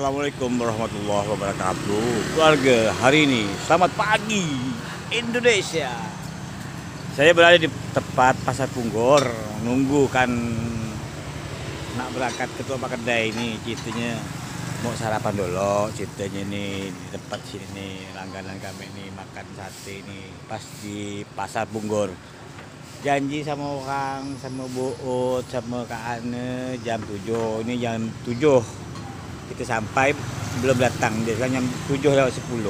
Assalamualaikum warahmatullahi wabarakatuh. Keluarga, hari ini selamat pagi Indonesia. Saya berada di tepat Pasar Punggor, nunggu kan nak berangkat ke Teluk Kedai ini. Ceritanya mau sarapan dulu, ceritanya ini di tempat sini nih, langganan kami nih makan sate ini pas di Pasar Punggor. Janji sama orang, sama Bu Ut, sama Kak Ane jam 7. Ini jam 7 kita sampai, belum datang. Dia kan jam 7:10.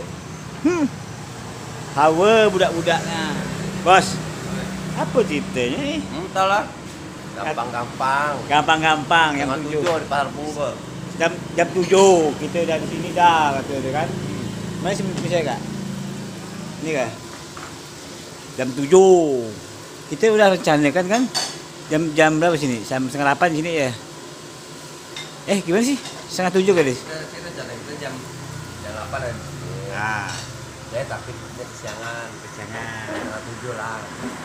Hawa budak-budaknya. Bos, apa ceritanya nih? Entahlah. Gampang-gampang. Gampang-gampang yang Jam 7 di Pasar Punggor. Jam 7 kita udah di sini dah, kata dia kan. Mana sih saya Kak? Ini kah? Jam 7. Kita udah rencanakan kan jam berapa sini? Jam 7:30 sini ya. Gimana sih? 6:30 kali. Kita rencana kita jam 8 dan Nah, saya takut kesiangan. Jam 7 lah.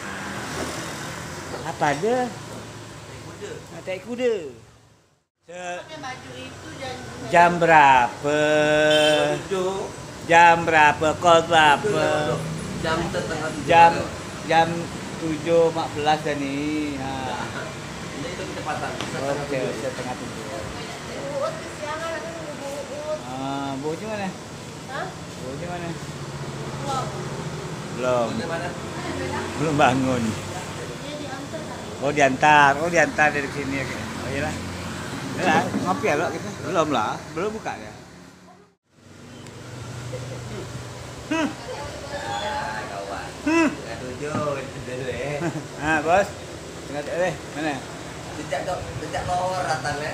apa ada? Naik kuda. Baju itu Jam berapa? 7. Jam berapa? Kol berapa? Jam setengah 7. Jam 7:14 dah nih. Ini itu kecepatan. Oke, 7:30. buut kesiangan nanti nunggu buut. Buatnya mana? Hah? Buatnya mana? Belum. Belum. Bagaimana? Belum bangun. Dia diantar kali. Diantar dari sini. Oh iyalah. Yalah, ngopi ya lo kita. Belum lah, belum buka ya. Kawan. Setengah 7 itu dulu ya. Bos. Mana? Sejak lower ratanya.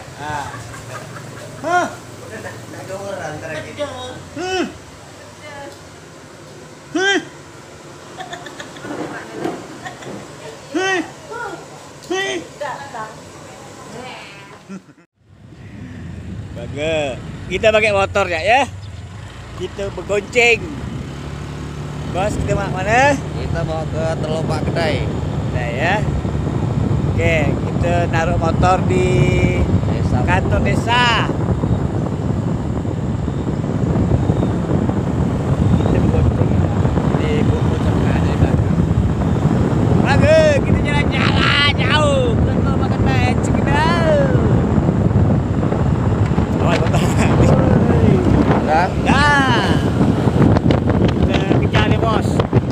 Udah nak lower antara gitu. Bagus. Kita pakai motor ya. Kita bergonceng. Bos, kita mana? Kita mau ke Teluk Kedai. Nah ya. Oke, kita naruh motor di Desa kantor desa. Kita bergonceng di buku cerita di belakang. Bagus, kita jalan-jalan jauh. Kita makan becek kita. Awal motor. Udah. Dah. Kita kejar nih bos.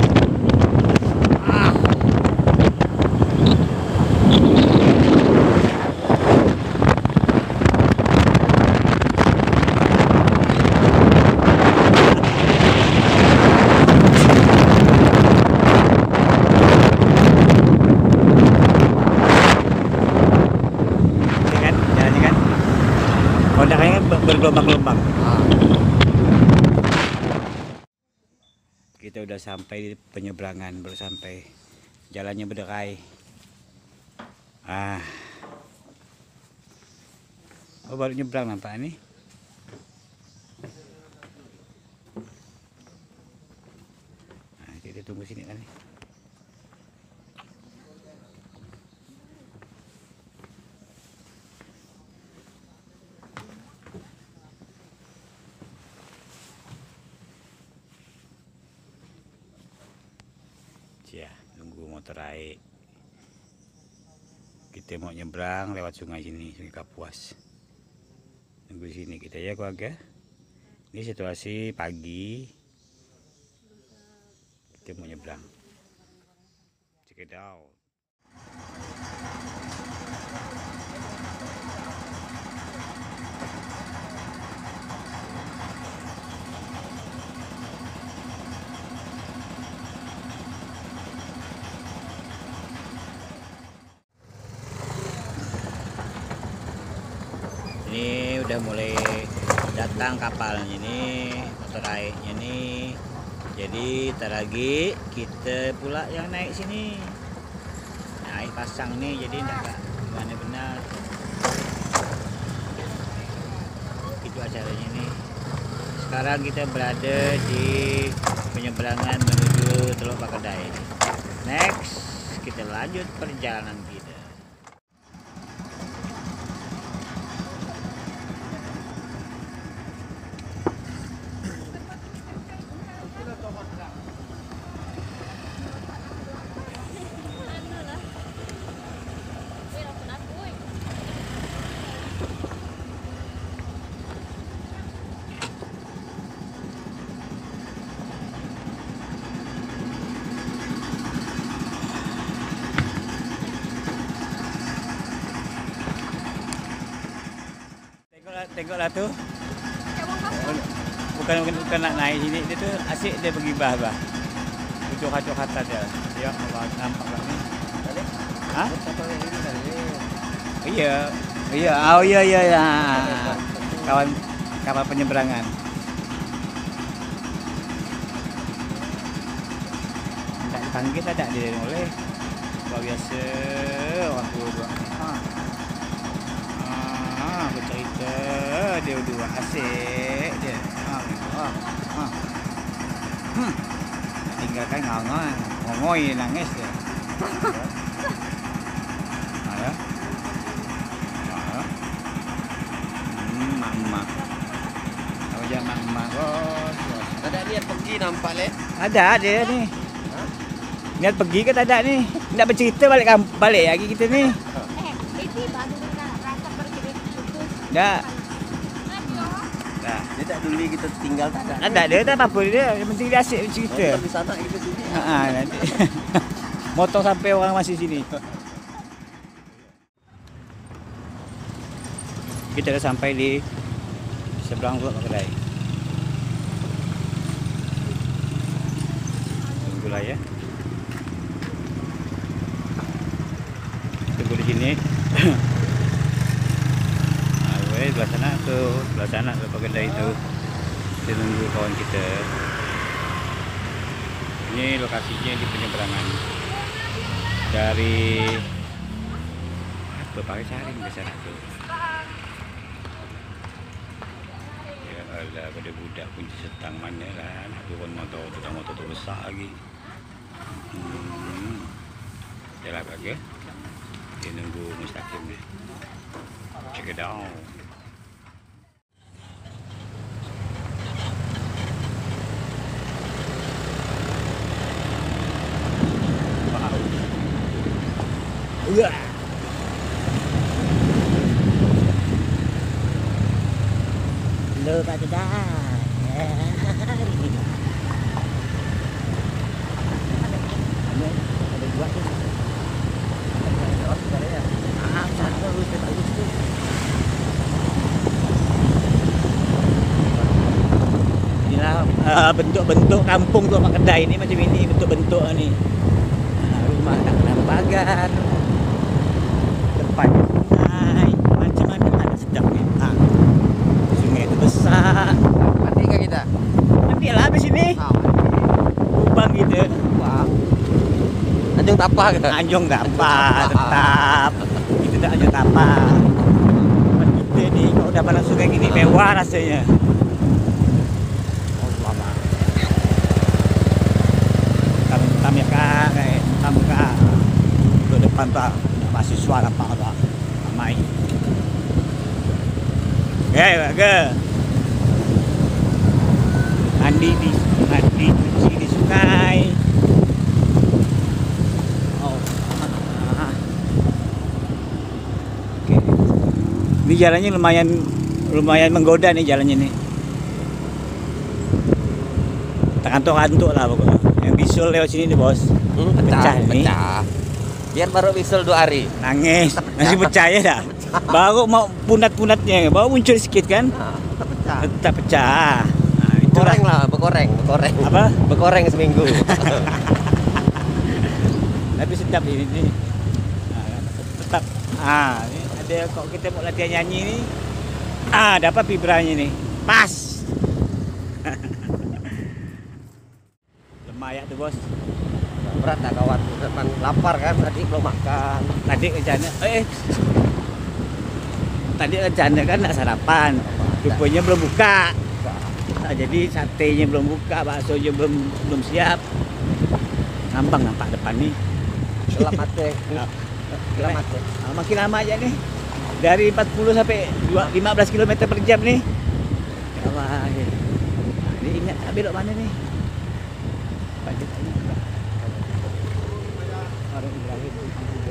Jalannya kan kondakannya bergelombang-gelombang. Kita udah sampai di penyeberangan, baru sampai. Jalannya berderai. Baru nyebrang nampak nih. Kita tunggu sini kan nih. Ya, nunggu motor naik. Kita mau nyebrang lewat sungai sini, Sungai Kapuas. Nunggu sini kita ya keluarga. Ini situasi pagi. Kita mau nyebrang. Check it out. Ini udah mulai datang kapalnya ini, motor airnya nih. Jadi ntar lagi kita pula yang naik sini. Naik pasang nih, jadi enggak gimana benar. Itu acaranya nih. Sekarang kita berada di penyeberangan menuju Teluk Kedai. Next, kita lanjut perjalanan kita. Tengoklah tuh. Cabang pasar. Bukan nak naik sini, dia tuh asik dia bergibah bah. Curhat-curhatan dia. Ya Allah, nampak tak ni? Hah? Iya. Iya, oh iya. Kawan penyeberangan. Tak dipanggil tak dia boleh. Luar biasa orang tua buat. Bercerita dia berdua asik dia. Tinggalkan ngongoi nangis dia. Ada? Mak. Kalau jangan mak bos. Tak ada niat pergi nampak leh. Ada dia ni. Niat pergi ke tak ada ni? Nak bercerita balik lagi kita ni. Itu baru dengar rasa pergi putus. Tak. Aduh. Tak. Dia tak peduli kita tinggal tak ada. Tak ada tak apa dia. Yang penting dia asyik bercerita. Di sana kita sini. Nanti. Motor sampai orang masih sini. Kita dah sampai di seberang Pulau Kedai. Tunggulah ya. Tunggu di sini. Belah sana tuh, belah sana Pulau Kedai itu. Kita tunggu kawan kita. Ini lokasinya di penyeberangan dari apa pakai saring ke sana tuh. Ya Allah, pada budak kunci setang mana lah, nak turun motor tu besar lagi. Jalan kaki. Dia nunggu Mustaqim ni. Check it out. Lo pada dah. Ada dua tu. Inilah bentuk-bentuk kampung tu Mak Kedai ni macam ini bentuk-bentuk ni. Rumah tak kena pagar. Depan sungai, macam-macam ada sedap ni. Sungai tu besar. Mati ke kita? Nanti lah habis sini. Lubang kita. Wah. Anjung tak apa ke? Anjung tak apa, tetap. Kita tak anjung tak apa. Tempat kita ni kalau dah pandang sungai gini mewah rasanya. Allah. Tam ya kak, tam kak. Ke depan tak mahasiswa nampak tak? Ramai. Ke. Mandi cuci di sungai. Oke. Ini jalannya lumayan menggoda nih jalannya nih. Terkantuk-kantuk lah pokoknya. Yang bisul lewat sini nih bos. Pecah nih. Biar baru bisul 2 hari. Nangis. Masih pecah ya dah. Baru mau punat-punatnya, baru muncul sedikit kan? Tetap pecah. Tetap pecah. Nah, itulah. Koreng lah, bekoreng. Apa? Bekoreng seminggu. Tapi sedap ini. Tetap. Ini ada kalau kita mau latihan nyanyi ni. Dapat vibranya nih. Pas. Lumayan tuh bos. Berat tak kawan? Depan lapar kan, tadi belum makan. Tadi rencana kan nak sarapan. Rupanya belum buka. Jadi satenya belum buka, baksonya belum siap. Ngambang nampak depan nih. Gelap mati. Gelap mati. Makin lama aja nih. Dari 40 sampai 15 km per jam nih. Wah, ini ingat belok mana nih? Banyak tanya. Orang Ibrahim itu.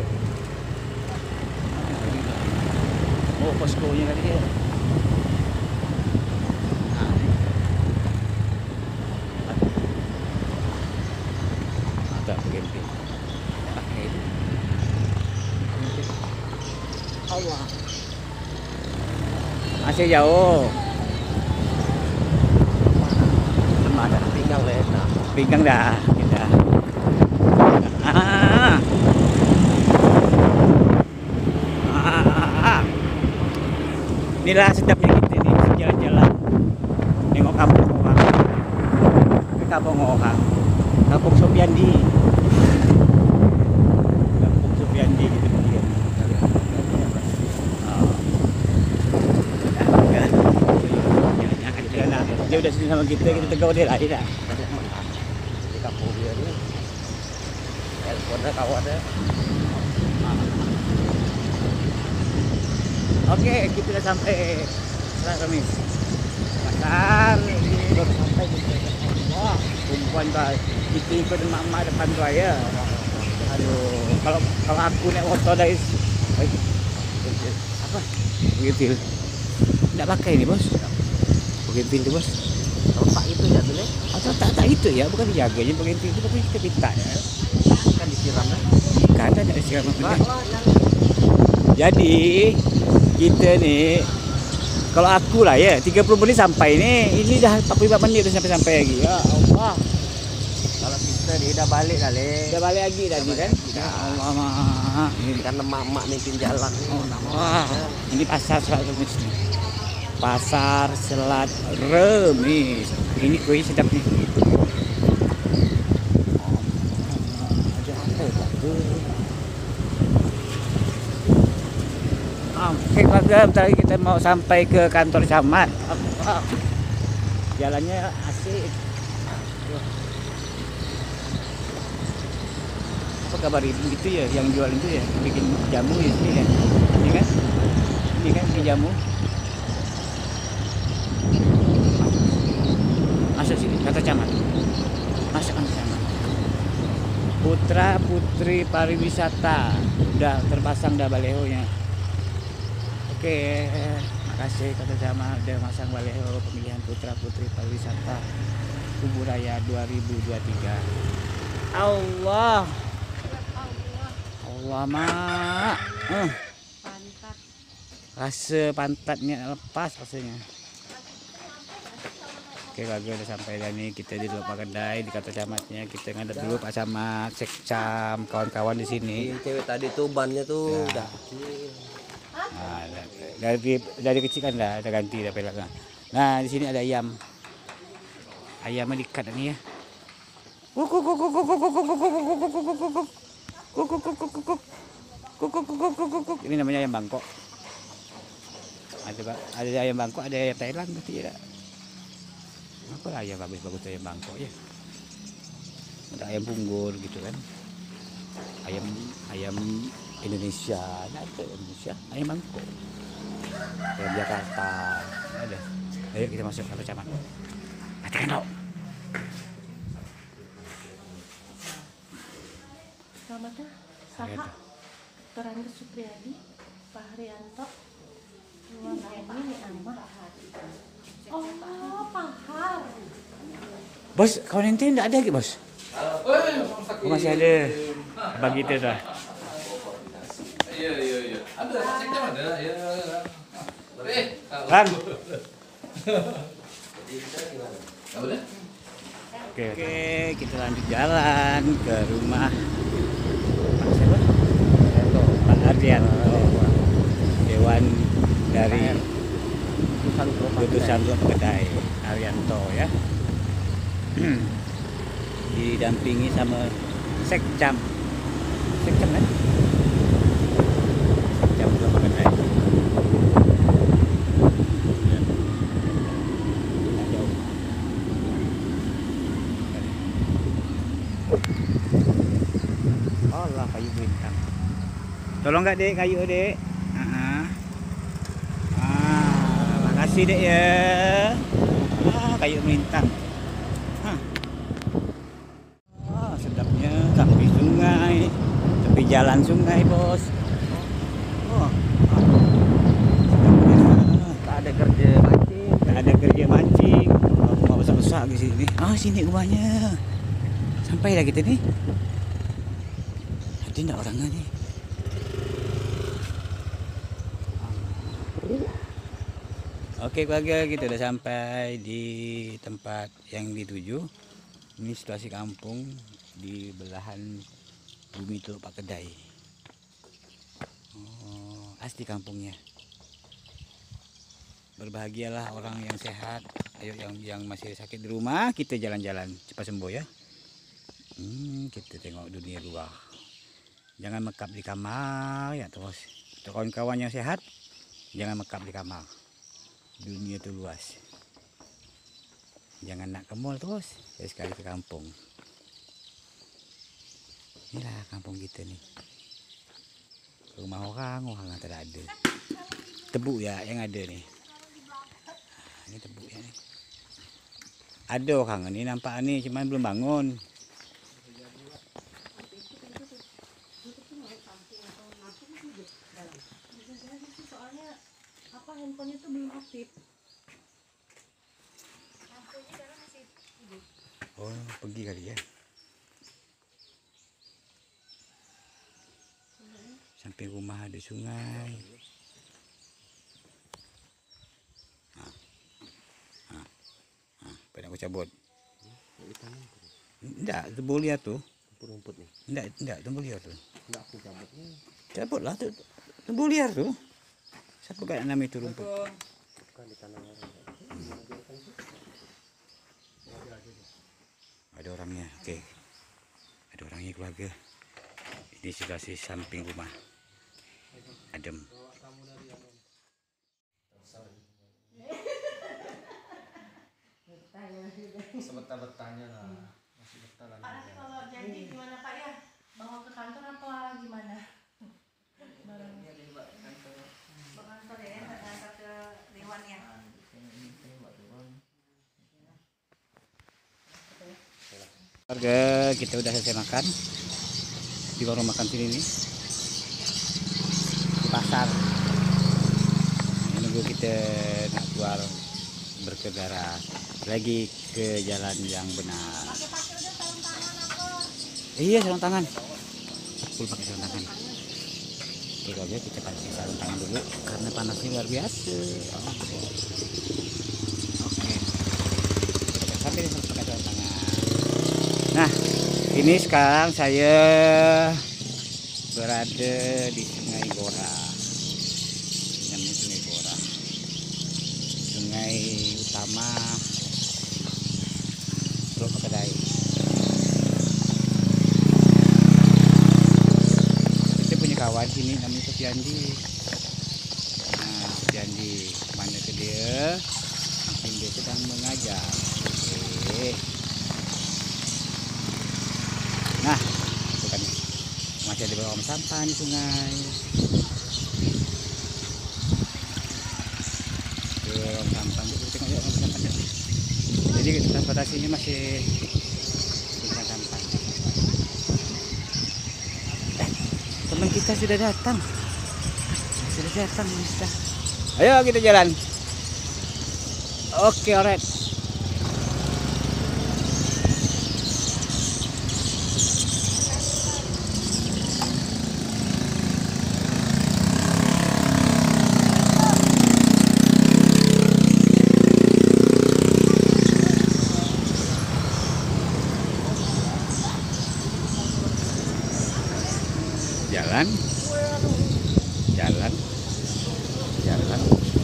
Oh, poskonya kali ya. Ada camping. Pakai itu. Allah. Masih jauh. Ada pinggang lena. Pinggang dah kita. Ah. Ah. Inilah sedapnya kita ini bisa jalan-jalan. Nengok kampung orang. Ke kampung orang. Kampung Sopiandi. Kampung Sopiandi gitu dia. Dia udah sini sama kita tegur dia lah dia. Di kampung dia ni. Teleponnya kawannya. Oke, kita sudah sampai Selat Remis. Pasar ini baru sampai kita. Wah, perempuan tuh kita ikut mak-mak depan tu ya. Aduh, kalau aku naik motor dari apa? Begitu. Enggak pakai ini, Bos. Begitu tu, Bos. Lepak itu ya tuh, Atau tak itu ya, bukan dijaganya begitu itu tapi kita minta ya. kan disiram kan. Ikan ada disiram apa? Jadi kita nih kalau aku lah ya 30 menit sampai ini dah 45 menit udah sampai lagi. Ya Allah. Kalau kita dia dah balik dah Udah balik lagi tadi kan? Ya Allah mah. Ini kan emak-emak mimpin jalan. Wah, ini pasar Selat Remis nih. Pasar Selat Remis. Ini kue sedap nih. Ada apa ya? Oke keluarga, bentar lagi kita mau sampai ke kantor camat. Jalannya asik. Apa kabar ibu gitu ya, yang jual itu ya, bikin jamu di sini ya. Ini kan bikin jamu. Masuk sini, kantor camat. Masuk kantor camat. Putra Putri Pariwisata. Udah terpasang dah balehonya. Oke, makasih kantor camat udah masang baleho pemilihan Putra Putri Pariwisata Kubu Raya 2023. Allah. Allah mak. Pantat. Rasa pantatnya lepas rasanya. Oke kagak udah sampai dah nih, kita di Lupa Kedai di kantor camatnya. Kita ngadep dulu Pak Camat, Sekcam, kawan-kawan di sini. Ini cewek tadi tuh bannya tuh Ya. udah kecil. Nah, dari kecil kan dah ada ganti dah pelaknya. Nah di sini ada ayam. Ayamnya dikat nih ya. Ini namanya ayam Bangkok. Ada ayam Bangkok, ada ayam Thailand berarti ya. Apa lah ayam bagus ayam Bangkok ya. Ada ayam Punggur gitu kan. Ayam Indonesia, ada Indonesia, ayam Bangkok. Ayam Jakarta, ada. Ayo kita masuk ke camat. Matikan dong. Selamatnya Saha, Toranda Supriyadi, Pak Haryanto, Ini nih Amah. Oh, Pahar. Bos, kawan ente enggak ada lagi, Bos? Oh, masih ada. Bagi kita dah. Iya. Ada, ceknya ada. Ya. Kan? Udah. Oke, kita lanjut jalan ke rumah Pak siapa? Pak Haryanto, Dewan dari Putusan Lupa Kedai Haryanto ya. Didampingi sama Sekcam kan? Sekcam Lupa Kedai. Allah, kayu bintang. Tolong nggak dek kayu dek? Makasih dek ya. Kayu melintang. Sedapnya tepi sungai, tepi jalan sungai bos. Tak ada kerja mancing. Tak ada kerja mancing. Rumah besar-besar di sini. Sini rumahnya. Sampai lah kita nih. Ada enggak orangnya nih? Oke keluarga, kita udah sampai di tempat yang dituju. Ini situasi kampung di belahan bumi Teluk Pak Kedai. Oh, asli kampungnya. Berbahagialah orang yang sehat. Ayo yang masih sakit di rumah, kita jalan-jalan cepat sembuh ya. Kita tengok dunia luar. Jangan mekap di kamar ya terus. Untuk kawan-kawan yang sehat, jangan mekap di kamar. Dunia itu luas. Jangan nak ke mall terus, sekali ke kampung. Inilah kampung kita nih. Rumah orang tidak ada. Tebu ya yang ada nih. Ini tebu ya nih. Ada orang ini nampak nih, cuman belum bangun. Soalnya apa handphonenya tuh belum aktif. Oh, pergi kali ya. Sampai rumah ada sungai. Pada aku cabut. Enggak, tebu liar tuh. Rumput nih. Enggak, tebu liar tuh. Enggak aku cabutnya. Cabutlah tuh. Tebu liar tuh. Siapa gak nama itu rumput? Bukan di tanah orang. Ada orangnya, oke. Ada orangnya keluarga. Ini situasi samping rumah. Adem. Sebentar bertanya lah. Masih betah Pak nanti kalau janji gimana Pak ya? Bawa ke kantor apa gimana? Barangnya dibawa ke kantor. Bawa kantor ya, nggak ke Dewan ya? Keluarga, kita udah selesai makan di warung makan sini nih, di pasar. Menunggu kita nak keluar berkendara lagi ke jalan yang benar. Pakai udah sarung tangan apa? Iya, sarung tangan. Full pakai sarung tangan. Oke keluarga, kita pakai sarung tangan dulu karena panasnya luar biasa. Oke. Sampai pakai sarung tangan. Nah, ini sekarang saya berada di Sungai Gora. Namanya Sungai Gora. Sungai utama Teluk Pak Kedai. Kita punya kawan sini namanya Sofiandi. Nah, Sofiandi mana ke dia? Mungkin dia sedang mengajar. Oke. Nah, itu kan masih ada beberapa sampah di sungai. Beberapa sampah, kita tengok ya beberapa sampah. Jadi transportasinya masih bukan sampah. Teman kita sudah datang. Kita. Ayo kita jalan. Oke, alright. Jalan.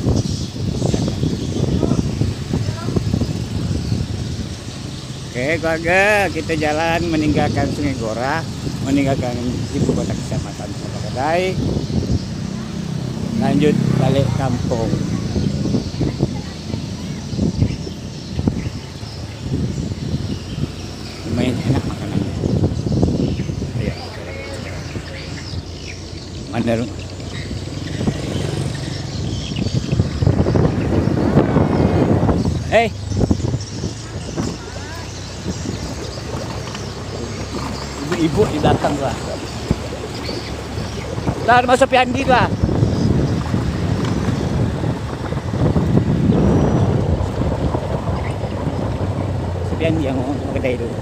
Oke keluarga, kita jalan meninggalkan Sungai Gora, meninggalkan ibu kota kecamatan Teluk Pak Kedai, lanjut balik kampung. Lumayan enak makanannya. Ayo. Mana ibu di belakang lah. Ntar masuk Sofiandi lah. Sofiandi yang mau kedai itu.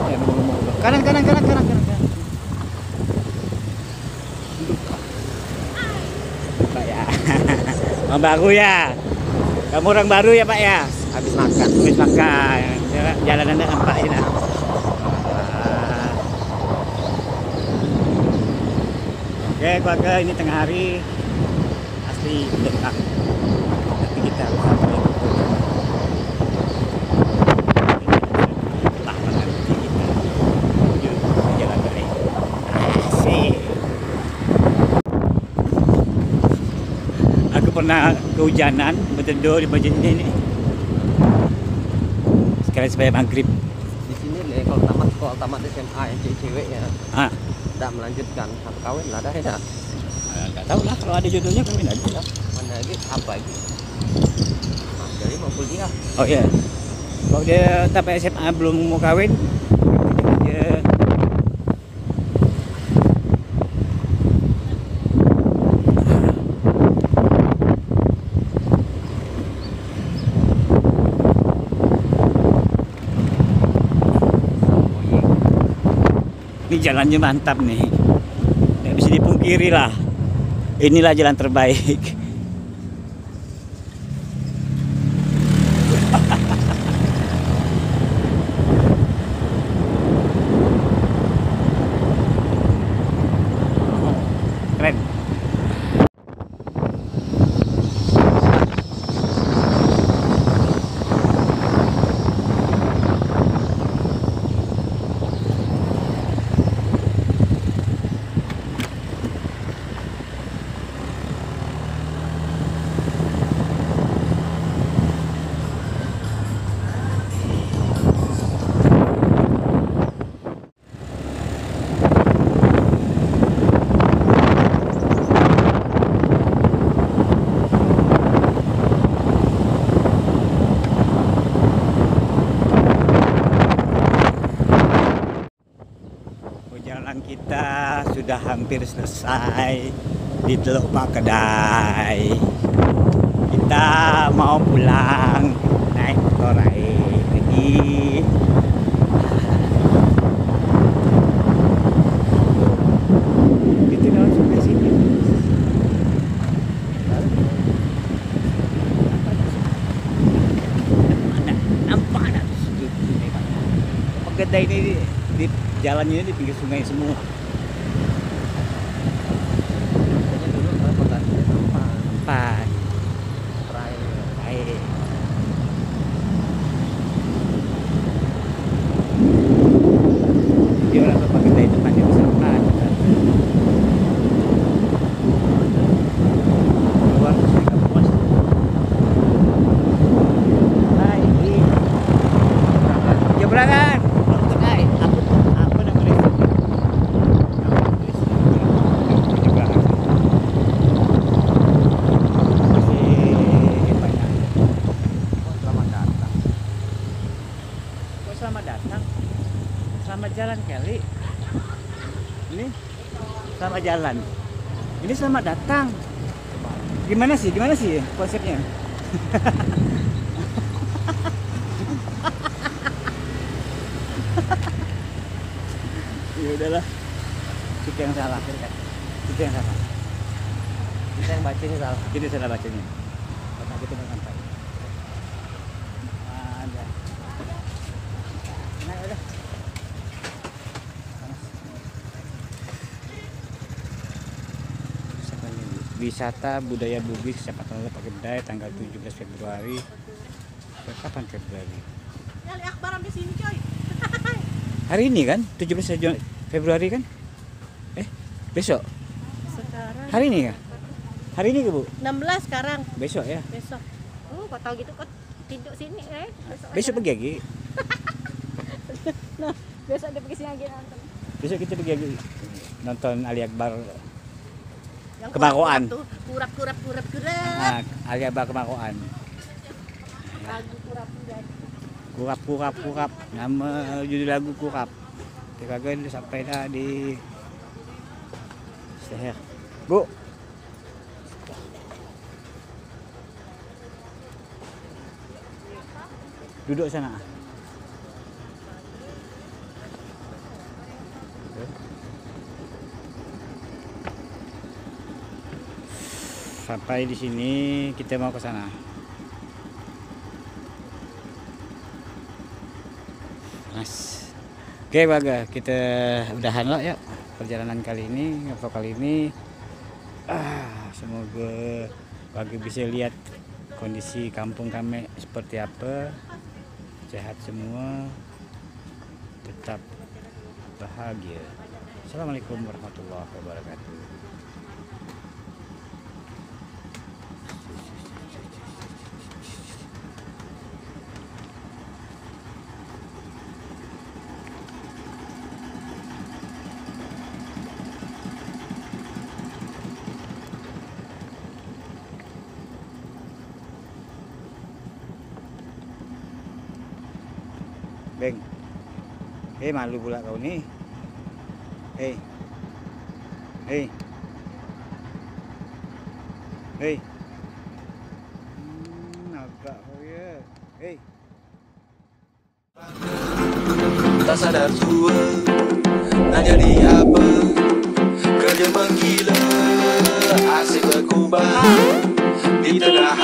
Kanan. baru ya. Kamu orang baru ya Pak ya? Habis makan. Habis makan. Jalanannya nampak ini. Oke keluarga, ini tengah hari asli dekat. Tapi kita harus sampai jalan balik. Asik. Aku pernah kehujanan berteduh di masjid ini. Sekarang supaya maghrib. Di sini nih kalau tamat SMA yang cewek ya. Ah, Tidak melanjutkan satu kawin lah dah ya. nggak tahu lah kalau ada jodohnya kawin aja. Mana lagi apa lagi? Nah, jadi mau kuliah. Oh iya. Kalau dia sampai SMA belum mau kawin, dia ini jalannya mantap nih. Nggak bisa dipungkiri lah. Inilah jalan terbaik. Keren. Perjalanan kita sudah hampir selesai di Teluk Pakedai. Kita mau pulang naik motor lagi. Kita langsung ke sini. Mana? Nampak ada di sini. Pakedai ini di jalannya di pinggir sungai semua. Biasanya dulu kalau penggantinya sampah. Tempat Terakhir. air. Dia orang pakai dari tempatnya sampah. Keluar sini ke puas. Hai, jebrangan. Terkait. Apa namanya? Masih banyak. Oh, selamat datang. Kok selamat datang? Selamat jalan kali. Ini selamat jalan. Ini selamat datang. Gimana sih? Gimana sih konsepnya? Ya udahlah. Kita yang salah. Kita yang salah. Kita yang bacanya salah. Kita salah bacanya. Karena kita nggak sampai. Ada. Nah, udah. Wisata budaya Bugis Kecamatan Pakedai tanggal 17 Februari. Kapan Februari? Ya, li akbar di sini coy. Hari ini kan 17 Februari kan? Besok? Sekarang Hari ini ya? Hari ini ke Bu? 16 sekarang. Besok ya? Besok. Kok tahu gitu kok tidur sini Besok pergi lagi? Nah, besok dia pergi sini lagi nonton. Besok kita pergi lagi nonton Ali Akbar. Yang Kemakoan. Kurap. Nah, Ali Akbar Kemakoan. Lagu kurap. Kurap. Nama judul lagu Kurap. Kita kan sampai dah di Seher. Bu. Duduk sana. sampai di sini kita mau ke sana. Mas. Oke, Baga, kita udahan lah ya perjalanan kali ini, kali ini. Semoga Baga bisa lihat kondisi kampung kami seperti apa. Sehat semua, tetap bahagia. Assalamualaikum warahmatullahi wabarakatuh. Beng, malu pula kau nih. Hei, agak kau ya. Tak sadar tua, nak jadi apa? Kerja menggila, asyik berkubang di tengah